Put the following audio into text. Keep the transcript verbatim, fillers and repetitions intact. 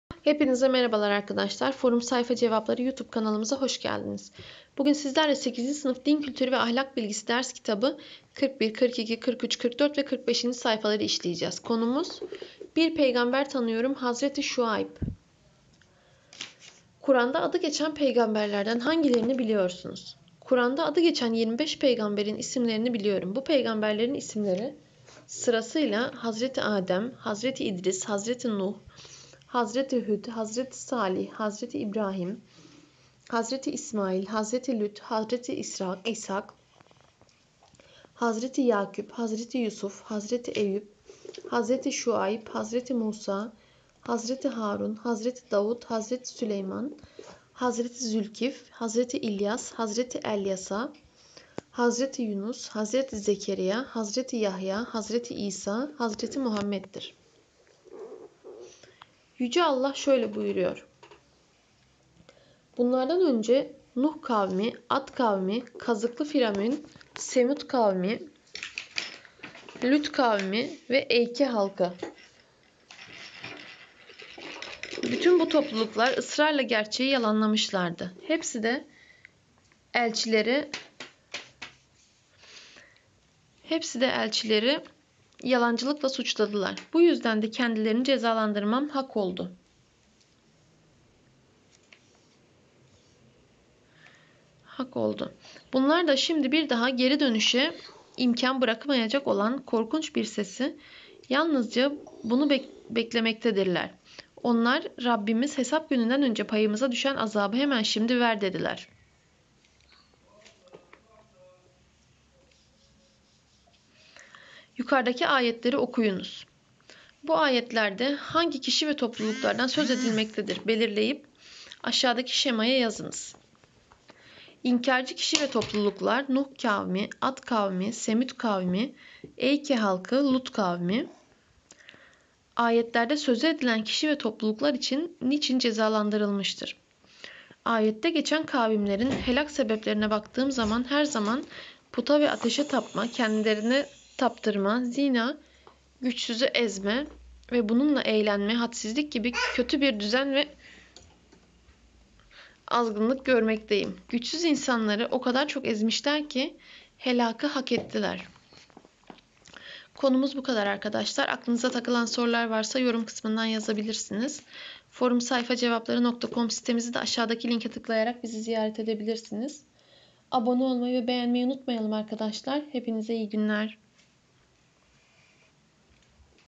Hepinize merhabalar arkadaşlar. Forum Sayfa Cevapları YouTube kanalımıza hoş geldiniz. Bugün sizlerle sekizinci sınıf Din Kültürü ve Ahlak Bilgisi ders kitabı kırk bir, kırk iki, kırk üç, kırk dört ve kırk beşinci sayfaları işleyeceğiz. Konumuz Bir Peygamber Tanıyorum Hazreti Şuayb. Kur'an'da adı geçen peygamberlerden hangilerini biliyorsunuz? Kur'an'da adı geçen yirmi beş peygamberin isimlerini biliyorum. Bu peygamberlerin isimleri sırasıyla Hazreti Adem, Hazreti İdris, Hazreti Nuh, Hazreti Hud, Hazreti Salih, Hazreti İbrahim, Hazreti İsmail, Hazreti Lüt, Hazreti İshak, İshak, Hazreti Yakup, Hazreti Yusuf, Hazreti Eyüp, Hazreti Şuayb, Hazreti Musa, Hazreti Harun, Hazreti Davud, Hazreti Süleyman, Hazreti Zülkif, Hazreti İlyas, Hazreti Elyasa, Hazreti Yunus, Hazreti Zekeriya, Hazreti Yahya, Hazreti İsa, Hazreti Muhammed'dir. Yüce Allah şöyle buyuruyor. Bunlardan önce Nuh kavmi, Ad kavmi, Kazıklı Firavun, Semud kavmi, Lüt kavmi ve Eyke halkı. Bütün bu topluluklar ısrarla gerçeği yalanlamışlardı. Hepsi de elçileri hepsi de elçileri yalancılıkla suçladılar. Bu yüzden de kendilerini cezalandırmam hak oldu. Hak oldu. Bunlar da şimdi bir daha geri dönüşe imkan bırakmayacak olan korkunç bir sesi yalnızca bunu bek- beklemektedirler. Onlar Rabbimiz hesap gününden önce payımıza düşen azabı hemen şimdi ver dediler. Yukarıdaki ayetleri okuyunuz. Bu ayetlerde hangi kişi ve topluluklardan söz edilmektedir belirleyip aşağıdaki şemaya yazınız. İnkarcı kişi ve topluluklar Nuh kavmi, Ad kavmi, Semud kavmi, Eyke halkı, Lut kavmi. Ayetlerde sözü edilen kişi ve topluluklar için niçin cezalandırılmıştır? Ayette geçen kavimlerin helak sebeplerine baktığım zaman her zaman puta ve ateşe tapma, kendilerine taptırma, zina, güçsüzü ezme ve bununla eğlenme, hadsizlik gibi kötü bir düzen ve azgınlık görmekteyim. Güçsüz insanları o kadar çok ezmişler ki helakı hak ettiler. Konumuz bu kadar arkadaşlar. Aklınıza takılan sorular varsa yorum kısmından yazabilirsiniz. forum sayfa cevapları nokta com sitemizi de aşağıdaki linke tıklayarak bizi ziyaret edebilirsiniz. Abone olmayı ve beğenmeyi unutmayalım arkadaşlar. Hepinize iyi günler.